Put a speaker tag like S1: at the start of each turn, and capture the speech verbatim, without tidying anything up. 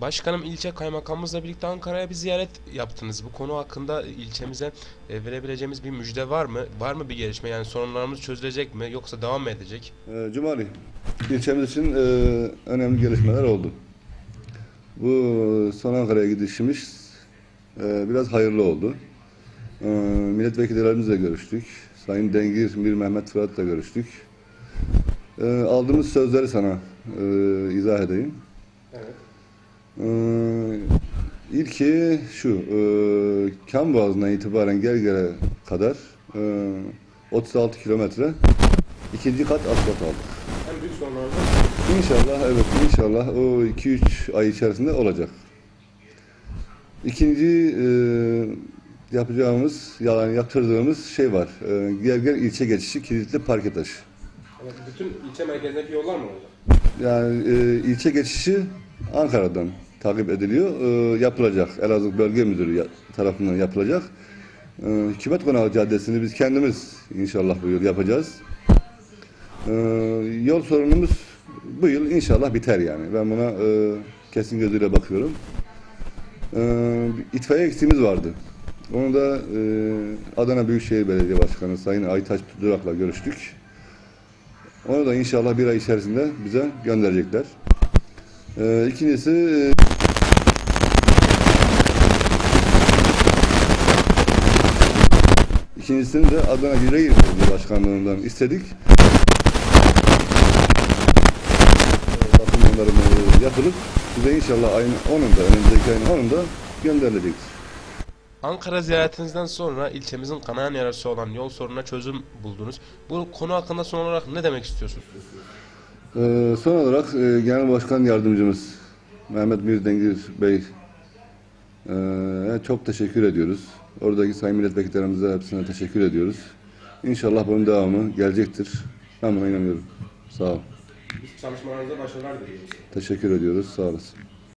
S1: Başkanım, ilçe kaymakamımızla birlikte Ankara'ya bir ziyaret yaptınız. Bu konu hakkında ilçemize e, verebileceğimiz bir müjde var mı? Var mı bir gelişme? Yani sorunlarımız çözülecek mi yoksa devam mı edecek?
S2: Ee, Cumali, ilçemiz için e, önemli gelişmeler oldu. Bu son Ankara'ya gidişimiz e, biraz hayırlı oldu. E, milletvekillerimizle görüştük. Sayın Dengir, Mir Mehmet Fırat'la görüştük. E, aldığımız sözleri sana e, izah edeyim.
S1: Evet.
S2: E, İlki şu, e, Kam Boğazı'ndan itibaren Gerger'e kadar e, otuz altı kilometre ikinci kat asfalt aldık.
S1: En büyük sorunlarımız.
S2: İnşallah, evet, inşallah o iki üç ay içerisinde olacak. İkinci e, yapacağımız, yani yaptırdığımız şey var. E, Gerger ilçe geçişi kilitli parke taşı.
S1: Evet, bütün ilçe merkezindeki yollar mı olacak?
S2: Yani e, ilçe geçişi Ankara'dan takip ediliyor, e, yapılacak. Elazığ Bölge Müdürü ya- tarafından yapılacak. E, Hükümet Konağı Caddesi'ni biz kendimiz inşallah bu yıl yapacağız. E, Yol sorunumuz bu yıl inşallah biter yani. Ben buna e, kesin gözüyle bakıyorum. E, itfaiye eksiğimiz vardı. Onu da e, Adana Büyükşehir Belediye Başkanı Sayın Aytaç Durak'la görüştük. Onu da inşallah bir ay içerisinde bize gönderecekler. E, ikincisi e, ikincisini de Adana Yüreğir Belediye Başkanlığı'ndan istedik. Bakımları yapılıp bize inşallah ayın onunda, önümüzdeki ayın onunda gönderilecektir.
S1: Ankara ziyaretinizden sonra ilçemizin kanayan yarası olan yol sorununa çözüm buldunuz. Bu konu hakkında son olarak ne demek istiyorsunuz?
S2: Ee, son olarak e, Genel Başkan Yardımcımız Mehmet Mirdengir Bey e, çok teşekkür ediyoruz. Oradaki sayın milletvekillerimize hepsine teşekkür ediyoruz. İnşallah bunun devamı gelecektir. Ben buna inanıyorum. Sağ ol.
S1: Biz çalışmalarınıza başarılar diliyoruz.
S2: Teşekkür ediyoruz. Sağ olasın.